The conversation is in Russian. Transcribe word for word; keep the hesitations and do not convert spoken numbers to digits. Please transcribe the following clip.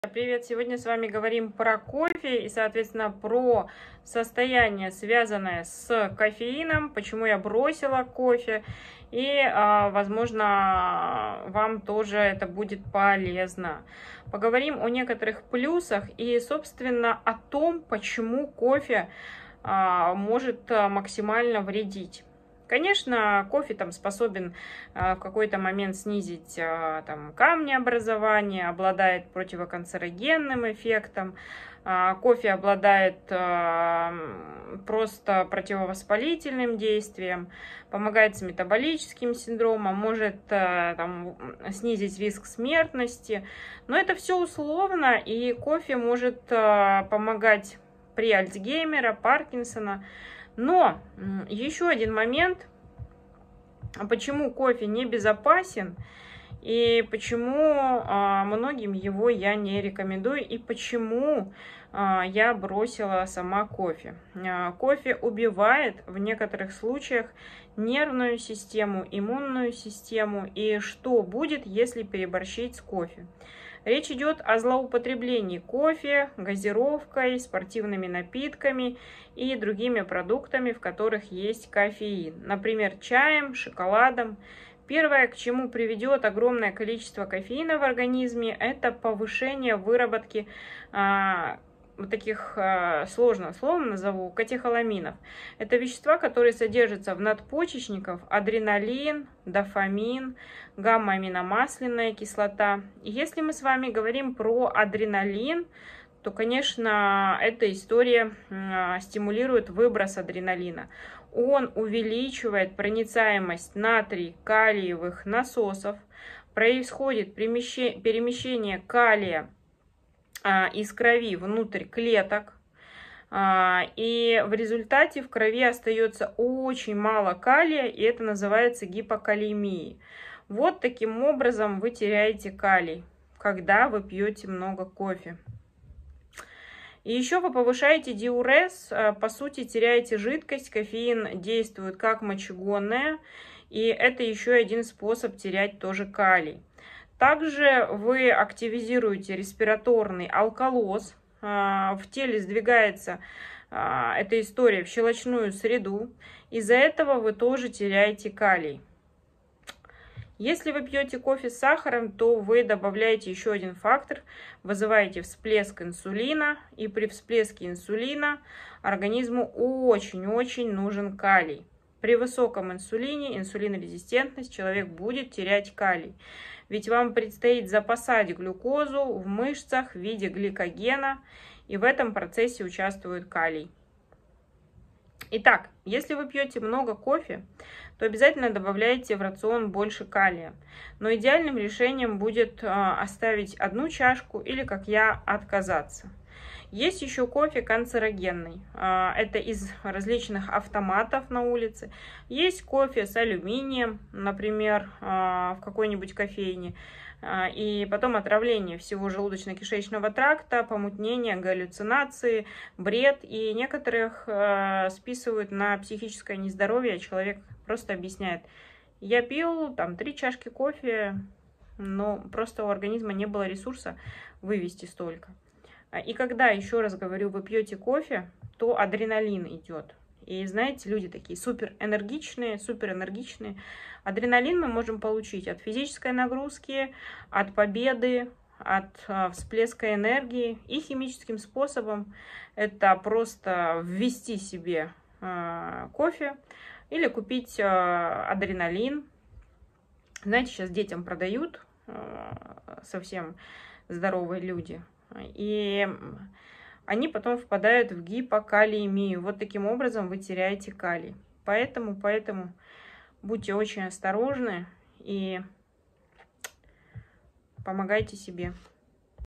Привет! Сегодня с вами говорим про кофе и, соответственно, про состояние, связанное с кофеином, почему я бросила кофе, и, возможно, вам тоже это будет полезно. Поговорим о некоторых плюсах и, собственно, о том, почему кофе может максимально вредить. Конечно, кофе там способен в какой-то момент снизить там камнеобразование, обладает противоканцерогенным эффектом. Кофе обладает просто противовоспалительным действием, помогает с метаболическим синдромом, может там снизить риск смертности. Но это все условно, и кофе может помогать при Альцгеймера, Паркинсона. Но еще один момент, почему кофе небезопасен и почему а, многим его я не рекомендую и почему а, я бросила сама кофе. А, кофе убивает в некоторых случаях нервную систему, иммунную систему. И что будет, если переборщить с кофе? Речь идет о злоупотреблении кофе, газировкой, спортивными напитками и другими продуктами, в которых есть кофеин. Например, чаем, шоколадом. Первое, к чему приведет огромное количество кофеина в организме, это повышение выработки а, вот таких а, сложно словом назову, катехоламинов. Это вещества, которые содержатся в надпочечниках: адреналин, дофамин, гамма-аминомасляная кислота. И если мы с вами говорим про адреналин, то, конечно, эта история а, стимулирует выброс адреналина. Он увеличивает проницаемость натрий-калиевых насосов, происходит перемещение калия а, из крови внутрь клеток, а, и в результате в крови остается очень мало калия, и это называется гипокалиемией. Вот таким образом вы теряете калий, когда вы пьете много кофе. И еще вы повышаете диурез, по сути теряете жидкость, кофеин действует как мочегонное, и это еще один способ терять тоже калий. Также вы активизируете респираторный алкалоз, в теле сдвигается эта история в щелочную среду, из-за этого вы тоже теряете калий. Если вы пьете кофе с сахаром, то вы добавляете еще один фактор, вызываете всплеск инсулина, и при всплеске инсулина организму очень-очень нужен калий. При высоком инсулине, инсулинорезистентность, человек будет терять калий. Ведь вам предстоит запасать глюкозу в мышцах в виде гликогена, и в этом процессе участвует калий. Итак, если вы пьете много кофе, то обязательно добавляйте в рацион больше калия. Но идеальным решением будет оставить одну чашку или, как я, отказаться. Есть еще кофе канцерогенный. Это из различных автоматов на улице. Есть кофе с алюминием, например, в какой-нибудь кофейне. И потом отравление всего желудочно-кишечного тракта, помутнение, галлюцинации, бред. И некоторых списывают на психическое нездоровье. Человек просто объясняет: я пил там три чашки кофе, но просто у организма не было ресурса вывести столько. И когда, еще раз говорю, вы пьете кофе, то адреналин идет. И знаете, люди такие супер энергичные, супер энергичные. Адреналин мы можем получить от физической нагрузки, от победы, от а, всплеска энергии. И химическим способом это просто ввести себе а, кофе или купить а, адреналин. Знаете, сейчас детям продают а, совсем здоровые люди. И они потом впадают в гипокалиемию. Вот таким образом вы теряете калий. Поэтому, поэтому будьте очень осторожны и помогайте себе.